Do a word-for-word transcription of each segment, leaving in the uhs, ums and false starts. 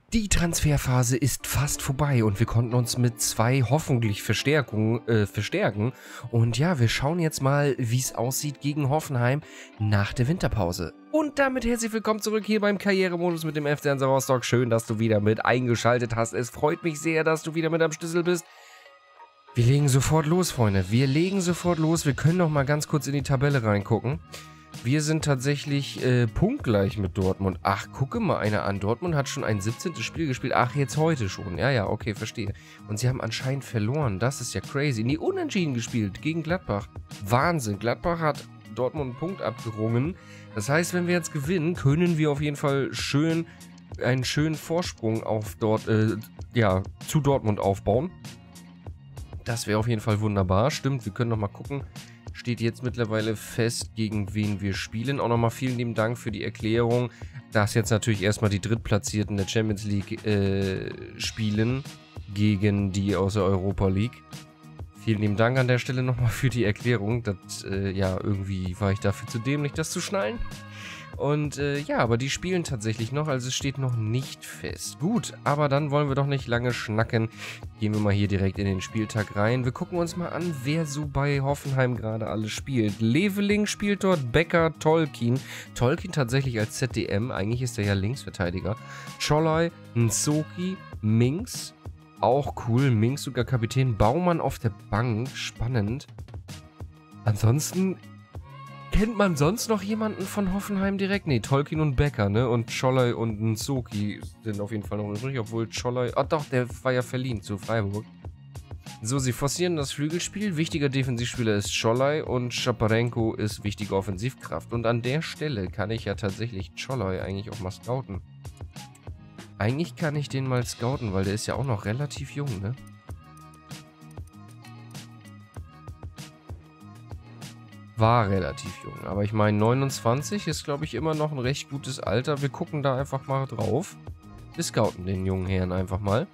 Die Transferphase ist fast vorbei und wir konnten uns mit zwei hoffentlich Verstärkungen äh, verstärken. Und ja, wir schauen jetzt mal, wie es aussieht gegen Hoffenheim nach der Winterpause. Und damit herzlich willkommen zurück hier beim Karrieremodus mit dem F C Hansa Rostock. Schön, dass du wieder mit eingeschaltet hast. Es freut mich sehr, dass du wieder mit am Schlüssel bist. Wir legen sofort los, Freunde. Wir legen sofort los. Wir können noch mal ganz kurz in die Tabelle reingucken. Wir sind tatsächlich äh, punktgleich mit Dortmund. Ach, gucke mal einer an. Dortmund hat schon ein siebzehntes Spiel gespielt. Ach, jetzt heute schon. Ja, ja, okay, verstehe. Und sie haben anscheinend verloren. Das ist ja crazy. Nie unentschieden gespielt gegen Gladbach. Wahnsinn. Gladbach hat Dortmund einen Punkt abgerungen. Das heißt, wenn wir jetzt gewinnen, können wir auf jeden Fall schön einen schönen Vorsprung auf dort, äh, ja, zu Dortmund aufbauen. Das wäre auf jeden Fall wunderbar. Stimmt, wir können noch mal gucken. Steht jetzt mittlerweile fest, gegen wen wir spielen. Auch nochmal vielen lieben Dank für die Erklärung, dass jetzt natürlich erstmal die Drittplatzierten der Champions League äh, spielen gegen die aus der Europa League. Vielen lieben Dank an der Stelle nochmal für die Erklärung. Das, äh, ja, irgendwie war ich dafür zu dämlich, das zu schnallen. Und äh, ja, aber die spielen tatsächlich noch, also es steht noch nicht fest. Gut, aber dann wollen wir doch nicht lange schnacken. Gehen wir mal hier direkt in den Spieltag rein. Wir gucken uns mal an, wer so bei Hoffenheim gerade alles spielt. Leveling spielt dort, Becker, Tolkin. Tolkin tatsächlich als Z D M, eigentlich ist er ja Linksverteidiger. Czolai, Nsoki, Minks, auch cool. Minks sogar Kapitän. Baumann auf der Bank, spannend. Ansonsten... Kennt man sonst noch jemanden von Hoffenheim direkt? Ne, Tolkin und Becker, ne? Und Czolai und Nsoki sind auf jeden Fall noch übrig, obwohl Czolai... Ah doch, der war ja verliehen zu Freiburg. So, sie forcieren das Flügelspiel. Wichtiger Defensivspieler ist Czolai und Schaparenko ist wichtige Offensivkraft. Und an der Stelle kann ich ja tatsächlich Czolai eigentlich auch mal scouten. Eigentlich kann ich den mal scouten, weil der ist ja auch noch relativ jung, ne? War relativ jung, aber ich meine neunundzwanzig ist, glaube ich, immer noch ein recht gutes Alter. Wir gucken da einfach mal drauf. Wir scouten den jungen Herrn einfach mal.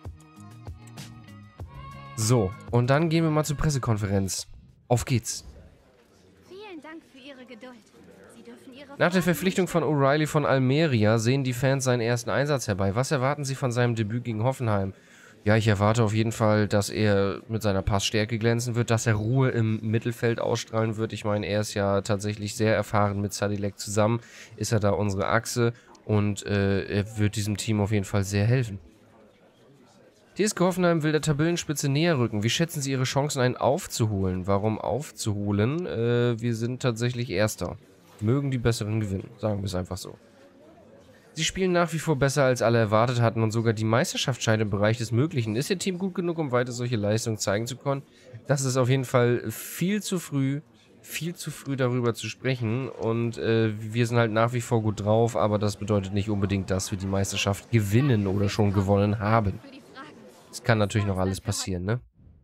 So, und dann gehen wir mal zur Pressekonferenz. Auf geht's. Vielen Dank für Ihre Geduld. Sie dürfen Ihre Nach der Verpflichtung von O'Reilly von Almeria sehen die Fans seinen ersten Einsatz herbei. Was erwarten Sie von seinem Debüt gegen Hoffenheim? Ja, ich erwarte auf jeden Fall, dass er mit seiner Passstärke glänzen wird, dass er Ruhe im Mittelfeld ausstrahlen wird. Ich meine, er ist ja tatsächlich sehr erfahren mit Sadilek zusammen, ist er da unsere Achse und äh, er wird diesem Team auf jeden Fall sehr helfen. T S G Hoffenheim will der Tabellenspitze näher rücken. Wie schätzen Sie Ihre Chancen, einen aufzuholen? Warum aufzuholen? Äh, wir sind tatsächlich Erster. Mögen die Besseren gewinnen, sagen wir es einfach so. Sie spielen nach wie vor besser, als alle erwartet hatten und sogar die Meisterschaft scheint im Bereich des Möglichen. Ist Ihr Team gut genug, um weiter solche Leistungen zeigen zu können? Das ist auf jeden Fall viel zu früh, viel zu früh darüber zu sprechen und äh, wir sind halt nach wie vor gut drauf, aber das bedeutet nicht unbedingt, dass wir die Meisterschaft gewinnen oder schon gewonnen haben. Es kann natürlich noch alles passieren, ne?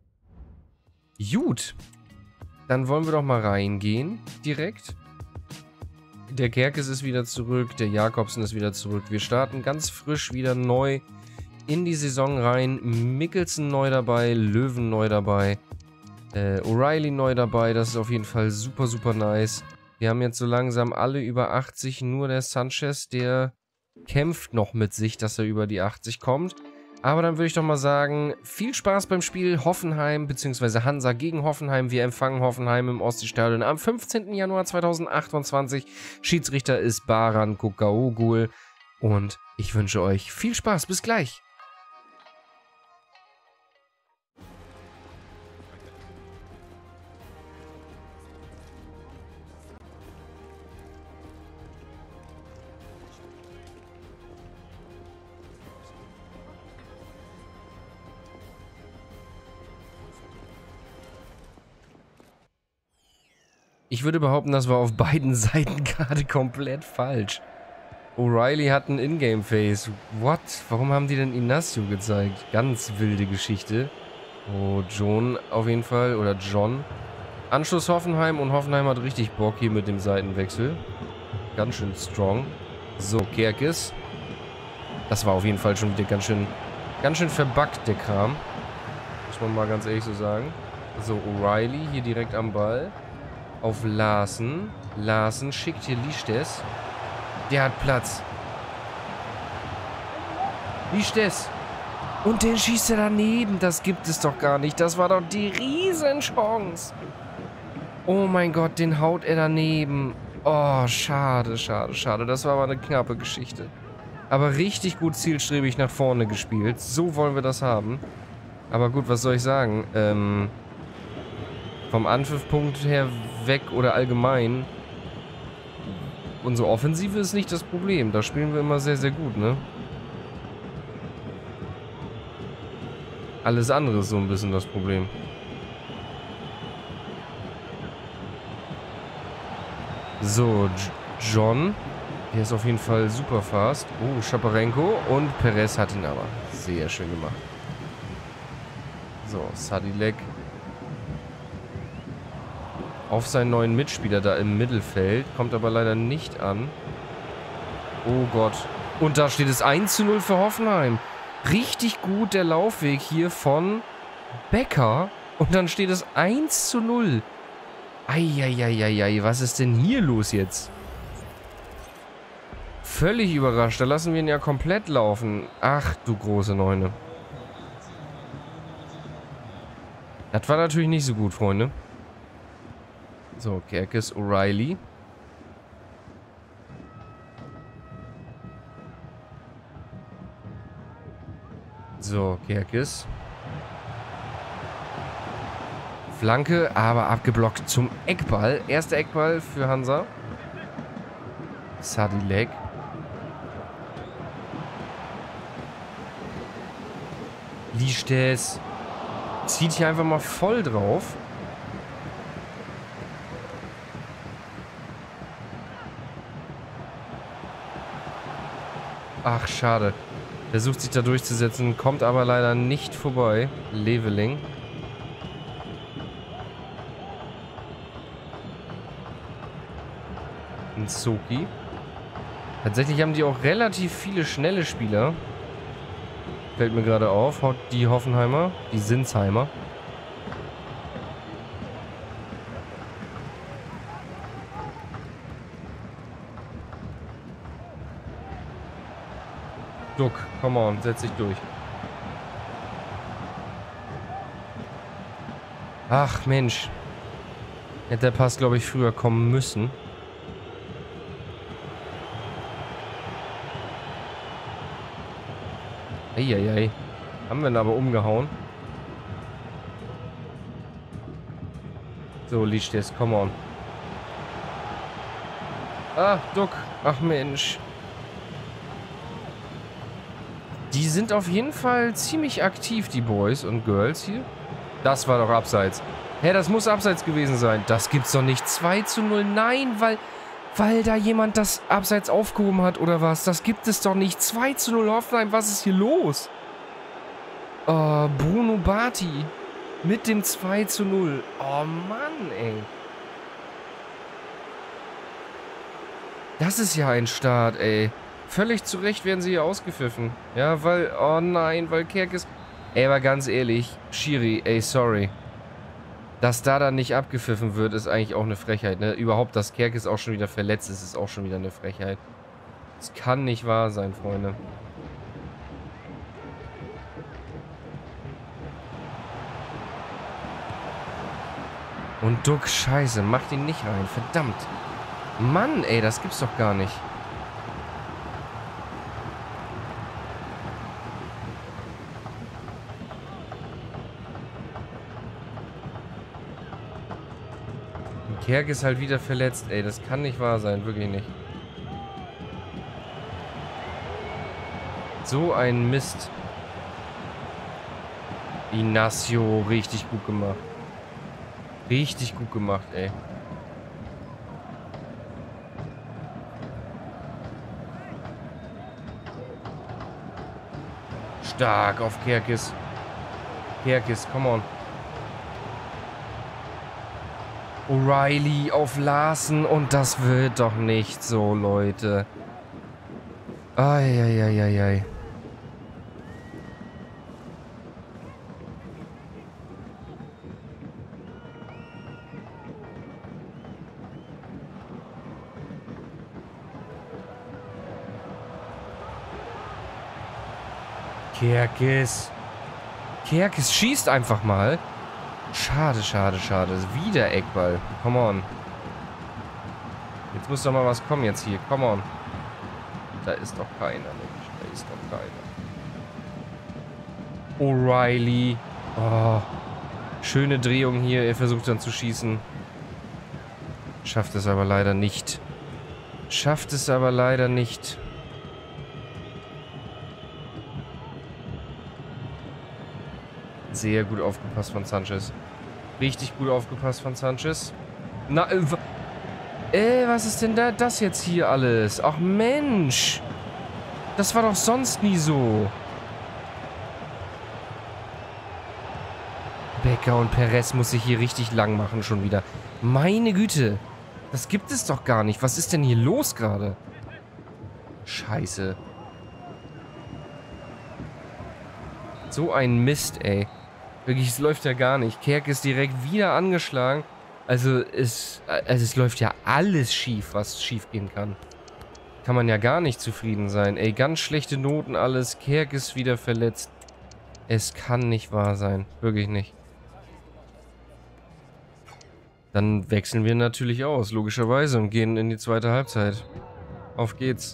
Gut, dann wollen wir doch mal reingehen, direkt. Der Kerkes ist wieder zurück, der Jakobsen ist wieder zurück. Wir starten ganz frisch wieder neu in die Saison rein. Mikkelsen neu dabei, Löwen neu dabei, äh, O'Reilly neu dabei. Das ist auf jeden Fall super, super nice. Wir haben jetzt so langsam alle über achtzig. Nur der Sanchez, der kämpft noch mit sich, dass er über die achtzig kommt. Aber dann würde ich doch mal sagen, viel Spaß beim Spiel Hoffenheim bzw. Hansa gegen Hoffenheim. Wir empfangen Hoffenheim im Ostseestadion am fünfzehnten Januar zweitausendachtundzwanzig. Schiedsrichter ist Baran Kokaogul. Und ich wünsche euch viel Spaß. Bis gleich. Ich würde behaupten, das war auf beiden Seiten gerade komplett falsch. O'Reilly hat einen Ingame-Face. What? Warum haben die denn Inacio gezeigt? Ganz wilde Geschichte. Oh, John auf jeden Fall. Oder John. Anschluss Hoffenheim und Hoffenheim hat richtig Bock hier mit dem Seitenwechsel. Ganz schön strong. So, Kerkes. Das war auf jeden Fall schon wieder ganz schön, ganz schön verbuggt, der Kram. Muss man mal ganz ehrlich so sagen. So, O'Reilly hier direkt am Ball. Auf Larsen. Larsen schickt hier Lichtes. Der hat Platz. Wie stehst? Und den schießt er daneben. Das gibt es doch gar nicht. Das war doch die Riesenchance. Oh mein Gott, den haut er daneben. Oh, schade, schade, schade. Das war aber eine knappe Geschichte. Aber richtig gut zielstrebig nach vorne gespielt. So wollen wir das haben. Aber gut, was soll ich sagen? Ähm, vom Anpfiffpunkt her weg oder allgemein. Unsere Offensive ist nicht das Problem. Da spielen wir immer sehr, sehr gut, ne? Alles andere ist so ein bisschen das Problem. So, J John. Der ist auf jeden Fall super fast. Oh, Shaparenko. Und Perez hat ihn aber sehr schön gemacht. So, Sadilek. Auf seinen neuen Mitspieler da im Mittelfeld. Kommt aber leider nicht an. Oh Gott. Und da steht es eins zu null für Hoffenheim. Richtig gut der Laufweg hier von Becker. Und dann steht es eins zu null. Eieieiei, was ist denn hier los jetzt? Völlig überrascht. Da lassen wir ihn ja komplett laufen. Ach, du große Neune. Das war natürlich nicht so gut, Freunde. So, Kerkes, O'Reilly. So, Kerkes. Flanke, aber abgeblockt zum Eckball. Erster Eckball für Hansa. Sadilek. Liestes. Zieht hier einfach mal voll drauf. Ach, schade. Versucht sich da durchzusetzen, kommt aber leider nicht vorbei. Leveling. Nsoki. Tatsächlich haben die auch relativ viele schnelle Spieler. Fällt mir gerade auf. Die Hoffenheimer. Die Sinsheimer. Duck, come on, setz dich durch. Ach, Mensch. Hätte der Pass, glaube ich, früher kommen müssen. Eieiei. Haben wir ihn aber umgehauen. So, Liestes, come on. Ah, Duck. Ach, Mensch. Die sind auf jeden Fall ziemlich aktiv, die Boys und Girls hier. Das war doch abseits. Hä, das muss abseits gewesen sein. Das gibt's doch nicht. zwei zu null. Nein, weil, weil da jemand das abseits aufgehoben hat oder was. Das gibt es doch nicht. zwei zu null Hoffenheim. Was ist hier los? Oh, Bruno Batti. Mit dem zwei zu null. Oh Mann, ey. Das ist ja ein Start, ey. Völlig zu Recht werden sie hier ausgepfiffen. Ja, weil... Oh nein, weil Kerkes... Ey, aber ganz ehrlich, Schiri, ey, sorry. Dass da dann nicht abgepfiffen wird, ist eigentlich auch eine Frechheit, ne? Überhaupt, dass Kerkes auch schon wieder verletzt ist, ist auch schon wieder eine Frechheit. Das kann nicht wahr sein, Freunde. Und Duck, scheiße, macht ihn nicht rein, verdammt. Mann, ey, das gibt's doch gar nicht. Kerk ist halt wieder verletzt, ey. Das kann nicht wahr sein, wirklich nicht. So ein Mist. Inacio, richtig gut gemacht. Richtig gut gemacht, ey. Stark auf Kerkes. Kerkes, come on. O'Reilly auf Larsen und das wird doch nicht so, Leute. Eieieiei. Kerkes. Kerkes schießt einfach mal. Schade, schade, schade. Wieder Eckball. Come on. Jetzt muss doch mal was kommen jetzt hier. Come on. Da ist doch keiner, Mensch. Da ist doch keiner. O'Reilly. Oh. Schöne Drehung hier. Er versucht dann zu schießen. Schafft es aber leider nicht. Schafft es aber leider nicht. Sehr gut aufgepasst von Sanchez. Richtig gut aufgepasst von Sanchez. Na, äh, äh, was ist denn da das jetzt hier alles? Ach Mensch. Das war doch sonst nie so. Becker und Perez muss sich hier richtig lang machen schon wieder. Meine Güte. Das gibt es doch gar nicht. Was ist denn hier los gerade? Scheiße. So ein Mist, ey. Wirklich, es läuft ja gar nicht. Kerk ist direkt wieder angeschlagen. Also es, also es läuft ja alles schief, was schief gehen kann. Kann man ja gar nicht zufrieden sein. Ey, ganz schlechte Noten alles. Kerk ist wieder verletzt. Es kann nicht wahr sein. Wirklich nicht. Dann wechseln wir natürlich aus, logischerweise, und gehen in die zweite Halbzeit. Auf geht's.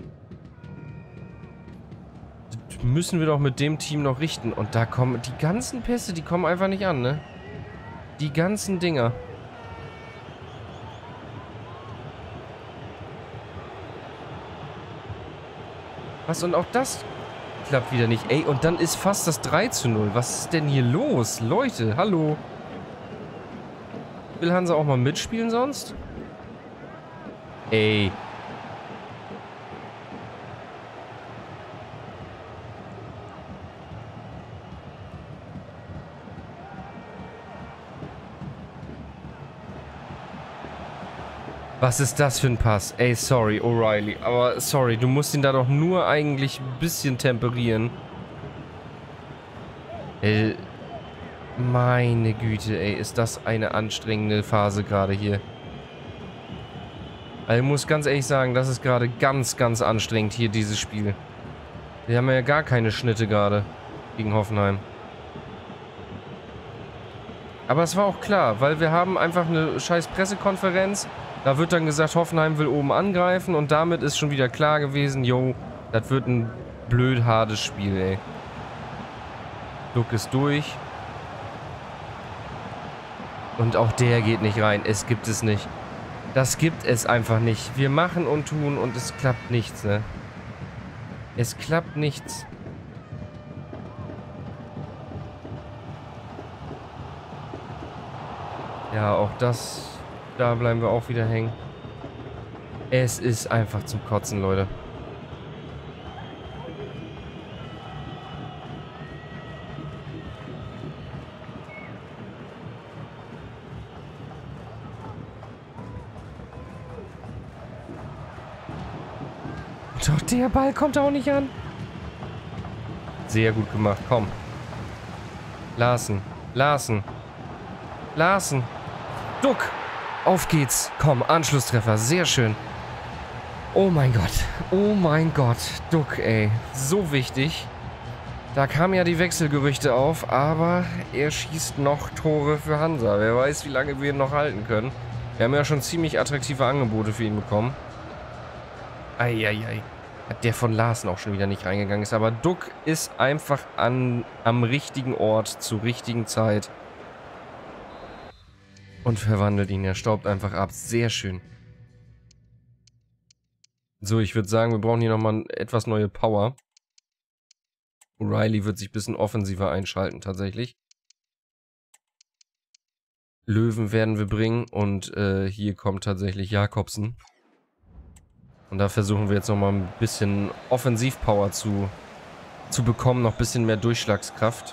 Das müssen wir doch mit dem Team noch richten. Und da kommen die ganzen Pässe, die kommen einfach nicht an, ne? Die ganzen Dinger. Was? Und auch das klappt wieder nicht. Ey, und dann ist fast das drei zu null. Was ist denn hier los? Leute, hallo. Will Hansa auch mal mitspielen sonst? Ey. Was ist das für ein Pass? Ey, sorry, O'Reilly. Aber sorry, du musst ihn da doch nur eigentlich ein bisschen temperieren. Ey. Meine Güte, ey, ist das eine anstrengende Phase gerade hier. Also ich muss ganz ehrlich sagen, das ist gerade ganz, ganz anstrengend hier, dieses Spiel. Wir haben ja gar keine Schnitte gerade gegen Hoffenheim. Aber es war auch klar, weil wir haben einfach eine scheiß Pressekonferenz. Da wird dann gesagt, Hoffenheim will oben angreifen und damit ist schon wieder klar gewesen, yo, das wird ein blöd hartes Spiel, ey. Duck ist durch. Und auch der geht nicht rein. Es gibt es nicht. Das gibt es einfach nicht. Wir machen und tun und es klappt nichts, ne? Es klappt nichts. Ja, auch das... Da bleiben wir auch wieder hängen. Es ist einfach zum Kotzen, Leute. Doch der Ball kommt auch nicht an. Sehr gut gemacht, komm. Larsen, Larsen, Larsen. Duck. Auf geht's. Komm, Anschlusstreffer. Sehr schön. Oh mein Gott. Oh mein Gott. Duck, ey. So wichtig. Da kamen ja die Wechselgerüchte auf, aber er schießt noch Tore für Hansa. Wer weiß, wie lange wir ihn noch halten können. Wir haben ja schon ziemlich attraktive Angebote für ihn bekommen. Eieiei. Hat der von Larsen auch schon wieder nicht reingegangen ist. Aber Duck ist einfach an, am richtigen Ort zur richtigen Zeit. Und verwandelt ihn. Er staubt einfach ab. Sehr schön. So, ich würde sagen, wir brauchen hier nochmal etwas neue Power. O'Reilly wird sich ein bisschen offensiver einschalten, tatsächlich. Löwen werden wir bringen. Und äh, hier kommt tatsächlich Jakobsen. Und da versuchen wir jetzt nochmal ein bisschen Offensivpower zu, zu bekommen. Noch ein bisschen mehr Durchschlagskraft.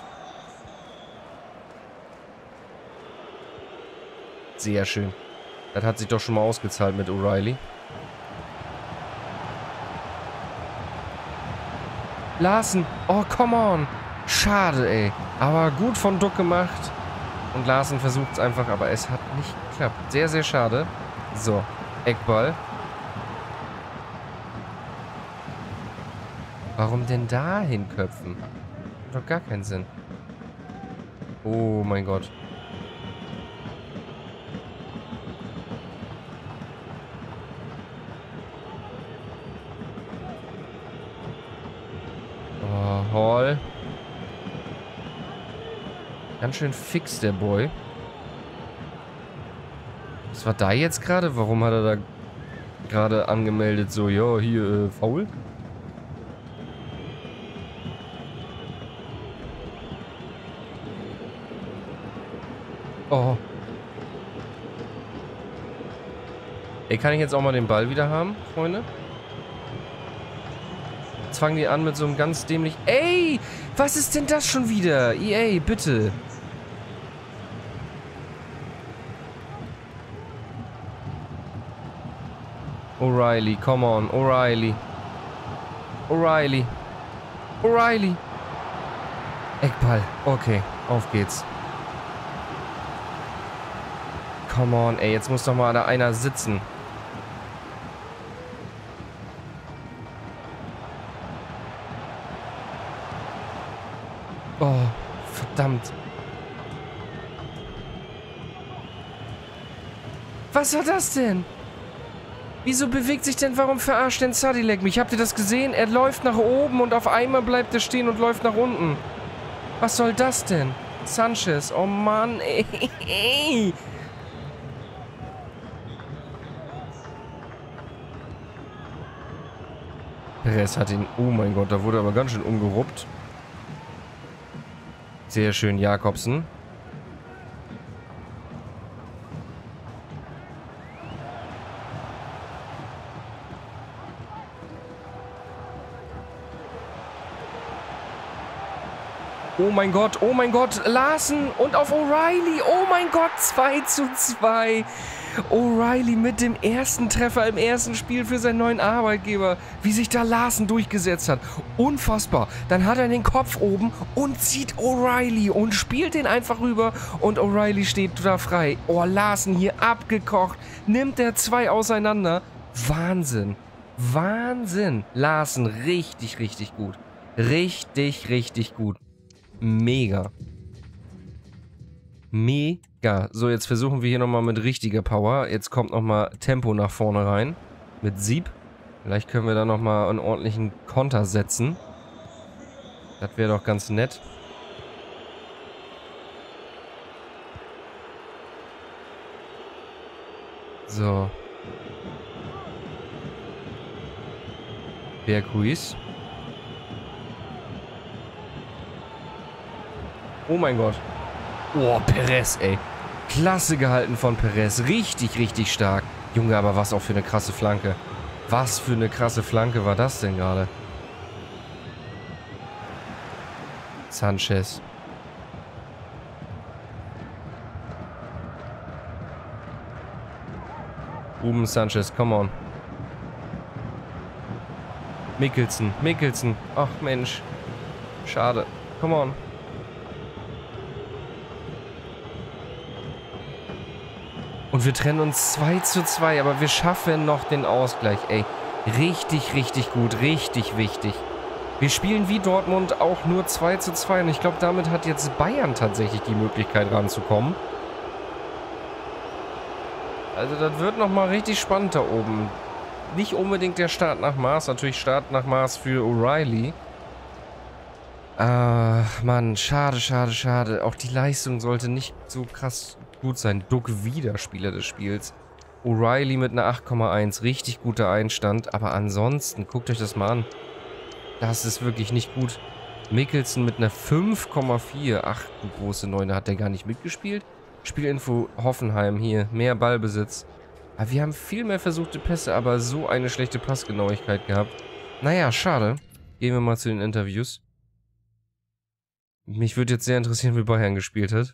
Sehr schön. Das hat sich doch schon mal ausgezahlt mit O'Reilly. Larsen. Oh, come on. Schade, ey. Aber gut von Duck gemacht. Und Larsen versucht es einfach, aber es hat nicht geklappt. Sehr, sehr schade. So, Eckball. Warum denn da hinköpfen? Hat doch gar keinen Sinn. Oh mein Gott. Oh, Hall. Ganz schön fix, der Boy. Was war da jetzt gerade? Warum hat er da gerade angemeldet? So, ja, hier, äh, faul? Oh. Ey, kann ich jetzt auch mal den Ball wieder haben, Freunde? Jetzt fangen die an mit so einem ganz dämlich... Ey, was ist denn das schon wieder? E A, bitte. O'Reilly, come on, O'Reilly. O'Reilly. O'Reilly. Eckball, okay, auf geht's. Come on, ey, jetzt muss doch mal da einer sitzen. Oh, verdammt. Was war das denn? Wieso bewegt sich denn, warum verarscht denn Sadilek mich? Habt ihr das gesehen? Er läuft nach oben und auf einmal bleibt er stehen und läuft nach unten. Was soll das denn? Sanchez, oh Mann, ey. Perez hat ihn... Oh mein Gott, da wurde aber ganz schön umgeruppt. Sehr schön, Jakobsen. Oh mein Gott, oh mein Gott, Larsen und auf O'Reilly. Oh mein Gott, zwei zu zwei. O'Reilly mit dem ersten Treffer im ersten Spiel für seinen neuen Arbeitgeber. Wie sich da Larsen durchgesetzt hat. Unfassbar. Dann hat er den Kopf oben und zieht O'Reilly und spielt den einfach rüber. Und O'Reilly steht da frei. Oh, Larsen hier abgekocht. Nimmt der zwei auseinander. Wahnsinn. Wahnsinn. Larsen richtig, richtig gut. Richtig, richtig gut. Mega. Mega. So, jetzt versuchen wir hier nochmal mit richtiger Power. Jetzt kommt nochmal Tempo nach vorne rein. Mit Sieb. Vielleicht können wir da nochmal einen ordentlichen Konter setzen. Das wäre doch ganz nett. So. Berghuis. Oh mein Gott. Oh, Perez, ey. Klasse gehalten von Perez. Richtig, richtig stark. Junge, aber was auch für eine krasse Flanke. Was für eine krasse Flanke war das denn gerade? Sanchez. Ruben Sanchez, come on. Mikkelsen, Mikkelsen. Ach Mensch. Schade. Come on. Und wir trennen uns zwei zu zwei, aber wir schaffen noch den Ausgleich, ey. Richtig, richtig gut, richtig wichtig. Wir spielen wie Dortmund auch nur zwei zu zwei und ich glaube, damit hat jetzt Bayern tatsächlich die Möglichkeit ranzukommen. Also das wird nochmal richtig spannend da oben. Nicht unbedingt der Start nach Mars, natürlich Start nach Mars für O'Reilly. Ach, Mann, schade, schade, schade. Auch die Leistung sollte nicht so krass gut sein. Duck wieder Spieler des Spiels. O'Reilly mit einer acht Komma eins. Richtig guter Einstand. Aber ansonsten, guckt euch das mal an. Das ist wirklich nicht gut. Mikkelsen mit einer fünf Komma vier. Ach, du große Neune. Hat der gar nicht mitgespielt? Spielinfo Hoffenheim hier. Mehr Ballbesitz. Aber wir haben viel mehr versuchte Pässe, aber so eine schlechte Passgenauigkeit gehabt. Naja, schade. Gehen wir mal zu den Interviews. Mich würde jetzt sehr interessieren, wie Bayern gespielt hat.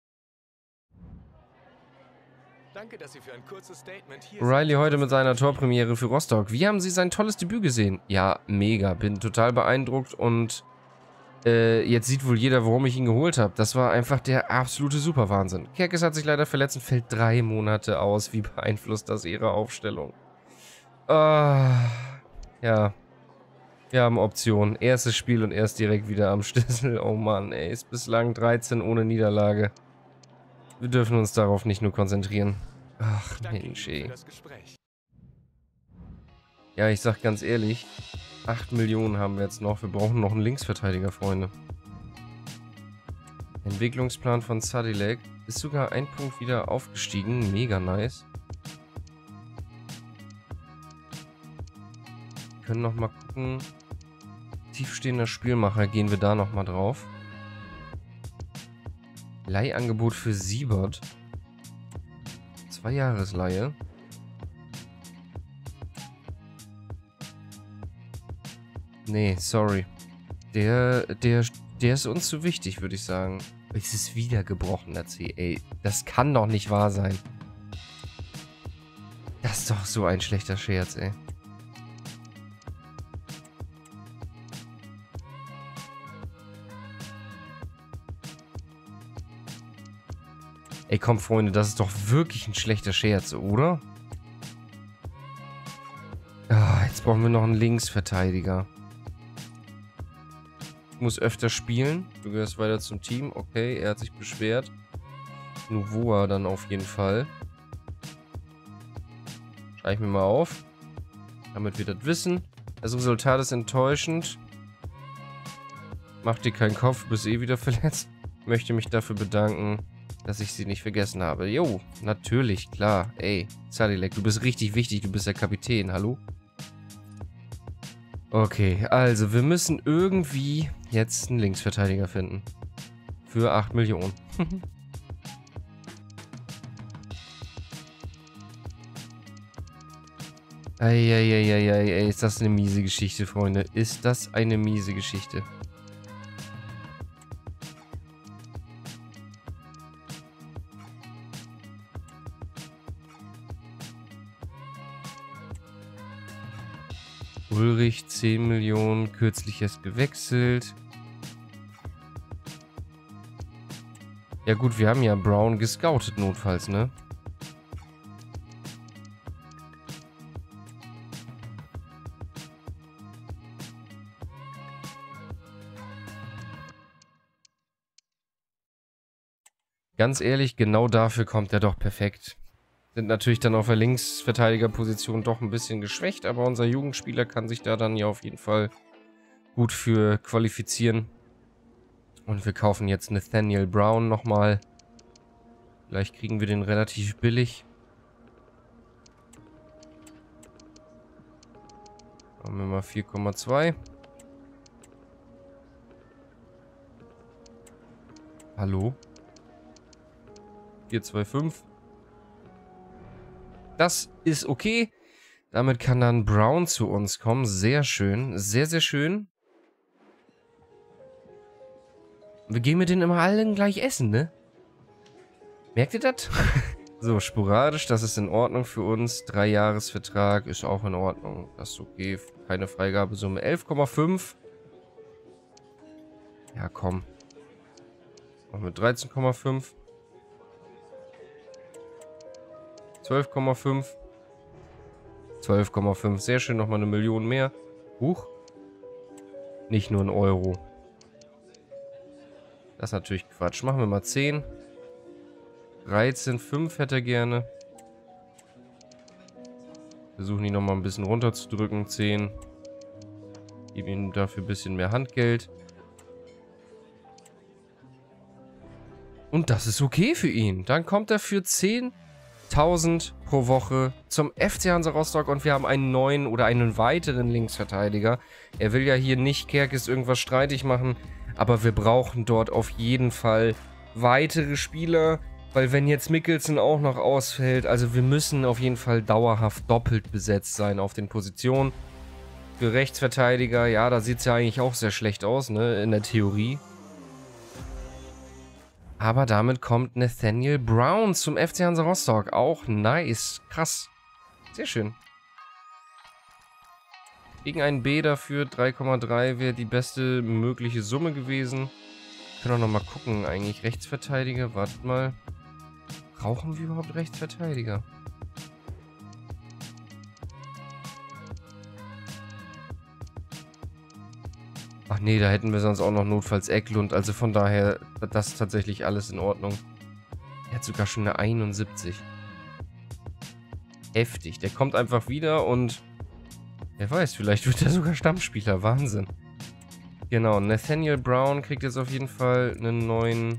Danke, dass Sie für ein kurzes Statement hier O'Reilly heute mit seiner Torpremiere für Rostock. Wie haben Sie sein tolles Debüt gesehen? Ja, mega. Bin total beeindruckt und äh, jetzt sieht wohl jeder, warum ich ihn geholt habe. Das war einfach der absolute Superwahnsinn. Kerkes hat sich leider verletzt und fällt drei Monate aus. Wie beeinflusst das Ihre Aufstellung? Uh, ja. Wir haben Optionen. Erstes Spiel und erst direkt wieder am Schlüssel. Oh Mann, ey. Ist bislang dreizehn ohne Niederlage. Wir dürfen uns darauf nicht nur konzentrieren. Ach, Mensch, ey. Ja, ich sag ganz ehrlich, acht Millionen haben wir jetzt noch. Wir brauchen noch einen Linksverteidiger, Freunde. Entwicklungsplan von Sadilek ist sogar ein Punkt wieder aufgestiegen. Mega nice. Wir können noch mal gucken. Tiefstehender Spielmacher, gehen wir da noch mal drauf. Leihangebot für Siebert. Zwei Jahresleihe. Nee, sorry. Der, der, der ist uns zu wichtig, würde ich sagen. Es ist wieder gebrochen, der C. Ey, das kann doch nicht wahr sein. Das ist doch so ein schlechter Scherz, ey. Ey, komm, Freunde, das ist doch wirklich ein schlechter Scherz, oder? Ah, jetzt brauchen wir noch einen Linksverteidiger. Ich muss öfter spielen. Du gehörst weiter zum Team. Okay, er hat sich beschwert. Nuvoa dann auf jeden Fall. Schreibe ich mir mal auf. Damit wir das wissen. Das Resultat ist enttäuschend. Mach dir keinen Kopf, du bist eh wieder verletzt. Möchte mich dafür bedanken, dass ich sie nicht vergessen habe. Jo, natürlich, klar. Ey, Sadilek, du bist richtig wichtig. Du bist der Kapitän, hallo? Okay, also wir müssen irgendwie jetzt einen Linksverteidiger finden. Für acht Millionen. Eieieiei, ist das eine miese Geschichte, Freunde. Ist das eine miese Geschichte. Ulrich, zehn Millionen, kürzlich erst gewechselt. Ja gut, wir haben ja Brown gescoutet notfalls, ne? Ganz ehrlich, genau dafür kommt er doch perfekt. Sind natürlich dann auf der Linksverteidigerposition doch ein bisschen geschwächt, aber unser Jugendspieler kann sich da dann ja auf jeden Fall gut für qualifizieren. Und wir kaufen jetzt Nathaniel Brown nochmal. Vielleicht kriegen wir den relativ billig. Machen wir mal vier Komma zwei. Hallo? vier Komma fünfundzwanzig. Das ist okay. Damit kann dann Brown zu uns kommen. Sehr schön. Sehr, sehr schön. Wir gehen mit denen immer allen gleich essen, ne? Merkt ihr das? So, sporadisch. Das ist in Ordnung für uns. Drei-Jahres-Vertrag ist auch in Ordnung. Das ist okay. Keine Freigabesumme. elf Komma fünf. Ja, komm. Machen wir dreizehn Komma fünf. zwölf Komma fünf. zwölf Komma fünf. Sehr schön, nochmal eine Million mehr. Huch. Nicht nur ein Euro. Das ist natürlich Quatsch. Machen wir mal zehn. dreizehn Komma fünf hätte er gerne. Versuchen ihn nochmal ein bisschen runterzudrücken. zehn. Geben ihm dafür ein bisschen mehr Handgeld. Und das ist okay für ihn. Dann kommt er für zehntausend pro Woche zum F C Hansa Rostock und wir haben einen neuen oder einen weiteren Linksverteidiger. Er will ja hier nicht Kerkes irgendwas streitig machen, aber wir brauchen dort auf jeden Fall weitere Spieler, weil wenn jetzt Mikkelsen auch noch ausfällt, also wir müssen auf jeden Fall dauerhaft doppelt besetzt sein auf den Positionen. Für Rechtsverteidiger, ja, da sieht es ja eigentlich auch sehr schlecht aus, ne, in der Theorie. Aber damit kommt Nathaniel Brown zum F C Hansa Rostock. Auch nice. Krass. Sehr schön. Gegen einen B dafür. drei Komma drei wäre die beste mögliche Summe gewesen. Wir können auch nochmal gucken. Eigentlich Rechtsverteidiger. Wartet mal. Brauchen wir überhaupt Rechtsverteidiger? Ach nee, da hätten wir sonst auch noch notfalls Eklund. Also von daher, das ist tatsächlich alles in Ordnung. Er hat sogar schon eine einundsiebzig. Heftig. Der kommt einfach wieder und wer weiß, vielleicht wird er sogar Stammspieler. Wahnsinn. Genau, Nathaniel Brown kriegt jetzt auf jeden Fall einen neuen...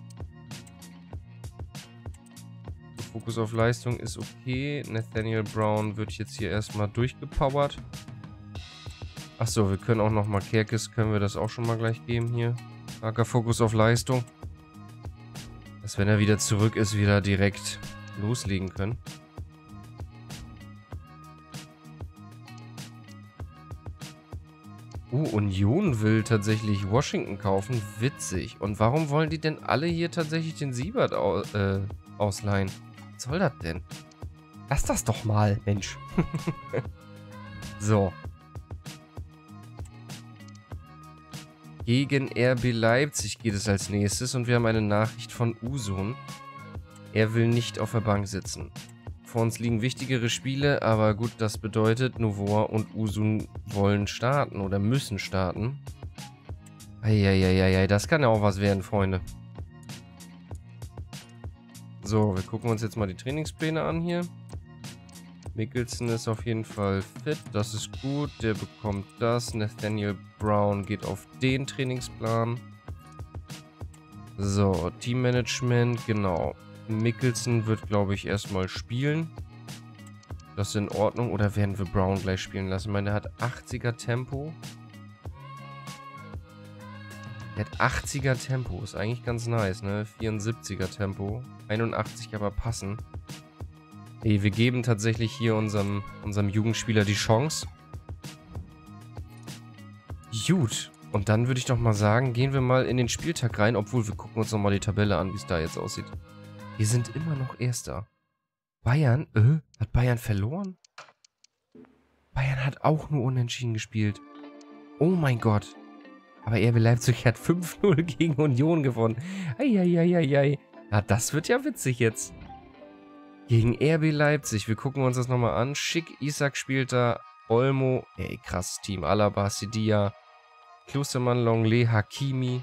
Fokus auf Leistung ist okay. Nathaniel Brown wird jetzt hier erstmal durchgepowert. Achso, wir können auch nochmal Kerkes, können wir das auch schon mal gleich geben hier. Starker Fokus auf Leistung. Dass wenn er wieder zurück ist, wieder direkt loslegen können. Oh, Union will tatsächlich Washington kaufen. Witzig. Und warum wollen die denn alle hier tatsächlich den Siebert au äh, ausleihen? Was soll das denn? Lass das doch mal, Mensch. So. Gegen R B Leipzig geht es als nächstes und wir haben eine Nachricht von Usun. Er will nicht auf der Bank sitzen. Vor uns liegen wichtigere Spiele, aber gut, das bedeutet, Novoa und Usun wollen starten oder müssen starten. Eieieiei, das kann ja auch was werden, Freunde. So, wir gucken uns jetzt mal die Trainingspläne an hier. Mikkelsen ist auf jeden Fall fit, das ist gut, der bekommt das. Nathaniel Brown geht auf den Trainingsplan. So, Teammanagement, genau. Mikkelsen wird, glaube ich, erstmal spielen. Das ist in Ordnung. Oder werden wir Brown gleich spielen lassen? Ich meine, der hat achtziger Tempo. Der hat achtziger Tempo, ist eigentlich ganz nice, ne? vierundsiebziger Tempo. einundachtzig aber passen. Nee, wir geben tatsächlich hier unserem, unserem Jugendspieler die Chance. Gut. Und dann würde ich doch mal sagen, gehen wir mal in den Spieltag rein, obwohl wir gucken uns nochmal die Tabelle an, wie es da jetzt aussieht. Wir sind immer noch Erster. Bayern, äh, hat Bayern verloren? Bayern hat auch nur unentschieden gespielt. Oh mein Gott. Aber R B Leipzig hat fünf null gegen Union gewonnen. Eieieiei. Ja, das wird ja witzig jetzt. Gegen R B Leipzig. Wir gucken uns das nochmal an. Schick, Isak spielt da. Olmo. Ey, krasses Team. Alaba, Sidia. Klostermann, Longley, Hakimi.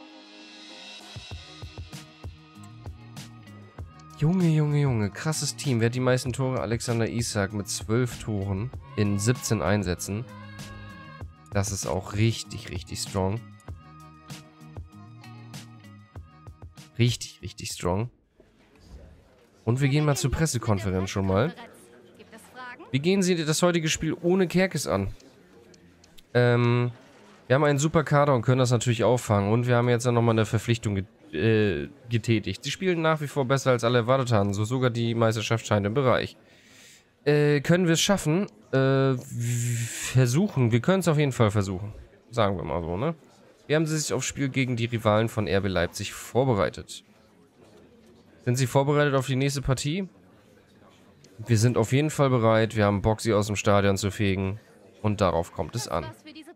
Junge, Junge, Junge. Krasses Team. Wer hat die meisten Tore? Alexander Isak mit zwölf Toren in siebzehn Einsätzen. Das ist auch richtig, richtig strong. Richtig, richtig strong. Und wir gehen mal zur Pressekonferenz schon mal. Wie gehen Sie das heutige Spiel ohne Kerkes an? Ähm, wir haben einen super Kader und können das natürlich auffangen. Und wir haben jetzt dann nochmal eine Verpflichtung get äh, getätigt. Sie spielen nach wie vor besser als alle erwartet haben. So sogar die Meisterschaft scheint im Bereich. Äh, können wir es schaffen? Äh, versuchen. Wir können es auf jeden Fall versuchen. Sagen wir mal so, ne? Wie haben Sie sich aufs Spiel gegen die Rivalen von R B Leipzig vorbereitet? Sind Sie vorbereitet auf die nächste Partie? Wir sind auf jeden Fall bereit. Wir haben Bock, sie aus dem Stadion zu fegen. Und darauf kommt es an.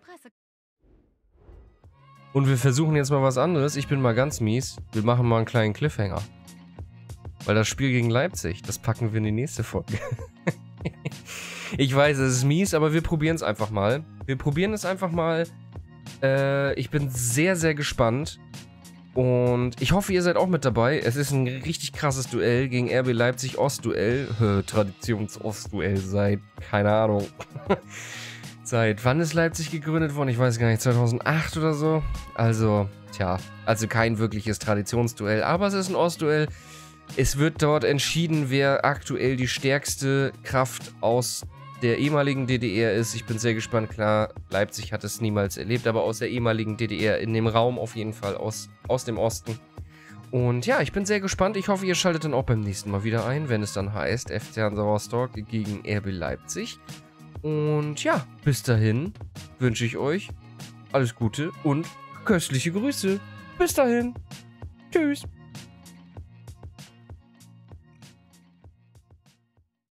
Und wir versuchen jetzt mal was anderes. Ich bin mal ganz mies. Wir machen mal einen kleinen Cliffhanger. Weil das Spiel gegen Leipzig, das packen wir in die nächste Folge. Ich weiß, es ist mies, aber wir probieren es einfach mal. Wir probieren es einfach mal. Äh, ich bin sehr, sehr gespannt. Und ich hoffe, ihr seid auch mit dabei. Es ist ein richtig krasses Duell gegen R B Leipzig Ostduell. Äh, Traditions-Ostduell seit, keine Ahnung. Seit wann ist Leipzig gegründet worden? Ich weiß gar nicht, zweitausendacht oder so. Also, tja, also kein wirkliches Traditionsduell. Aber es ist ein Ostduell. Es wird dort entschieden, wer aktuell die stärkste Kraft aus der ehemaligen D D R ist. Ich bin sehr gespannt. Klar, Leipzig hat es niemals erlebt, aber aus der ehemaligen D D R, in dem Raum auf jeden Fall, aus, aus dem Osten. Und ja, ich bin sehr gespannt. Ich hoffe, ihr schaltet dann auch beim nächsten Mal wieder ein, wenn es dann heißt F C Hansa Rostock gegen R B Leipzig. Und ja, bis dahin wünsche ich euch alles Gute und köstliche Grüße. Bis dahin. Tschüss.